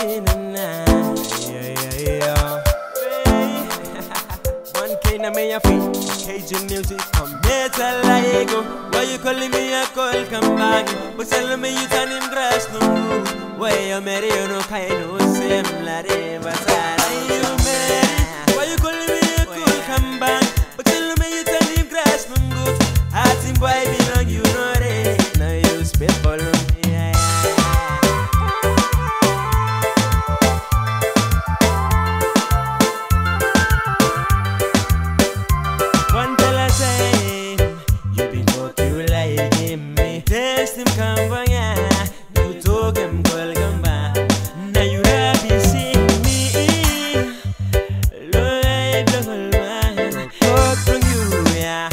1K na me a feet, Cajun music come better like go. Why you calling me a call come back? But tell me you turn him grass no good. Why you marry you no kind no same la de batara you marry. Why you calling me a call come back? But tell me you turn him grass no good. Heart him boy belong you know it. Now you spit for me. Him come back, you took him welcome back. Now you happy see me. Lord, I don't know what from you, yeah.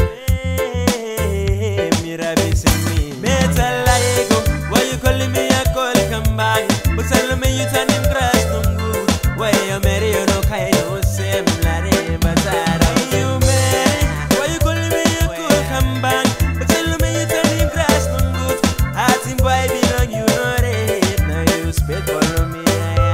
Me happy see me. Better like go. Why you calling me a call come back? But tell me you turn him grass no good. Why you marry you no kind no same lady, but you marry. Why you calling me a call come back? But tell me you turn him grass no good. Heart him boy belong you know it. Now you spit for me.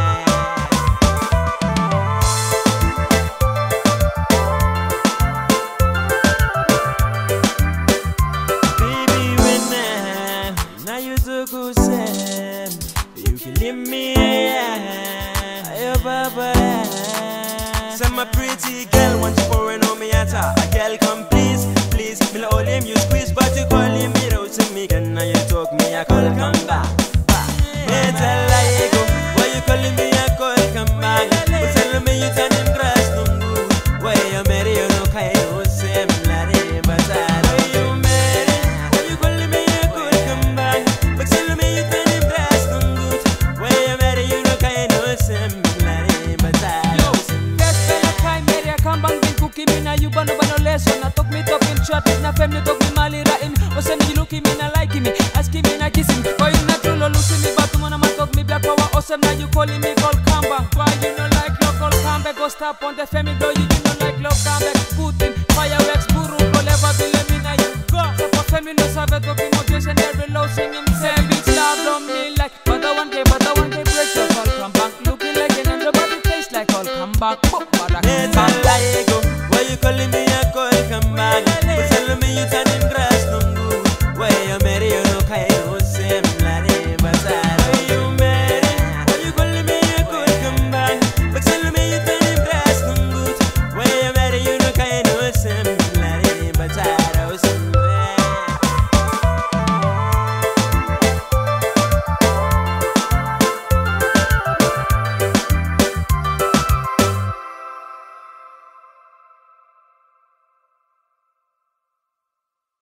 Baby when now you so good Sam. You can leave me ayo baba. Say my pretty girl want you for no me at a girl come please, please. Me la all him you squeeze but you call him me out to me. Now you talk me a call come back. Better like go. Why you calling me a call come back? But tell me you turn him grass no good. Why you marry you no kind no same lady, but you marry. Why you calling me a call come back? But tell me you turn him grass no good. Why you marry you no kind no same lady, but yes, fella kai marry a come back. Cookie me na you bano lesson. I talk me talking traffic na family talk me malira him. O say me looking me na like me, asking me na kissing. Why you not true looking me but tomorrow man talk me black power. O say now you calling me call come back. Why you no like local come back? Go stop on the family door. You do not like love come back. Putin fireworks buru go never be let me na you go. So for family no sabe talking motivation every low singing same.